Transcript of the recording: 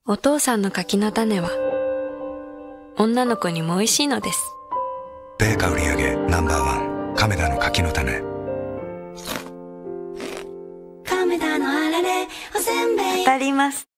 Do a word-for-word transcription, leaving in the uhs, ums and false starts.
お父さんの柿の種は女の子にも美味しいのです。 米価売上ナンバーワン、亀田の柿の種。 亀田のあられおせんべい当たります。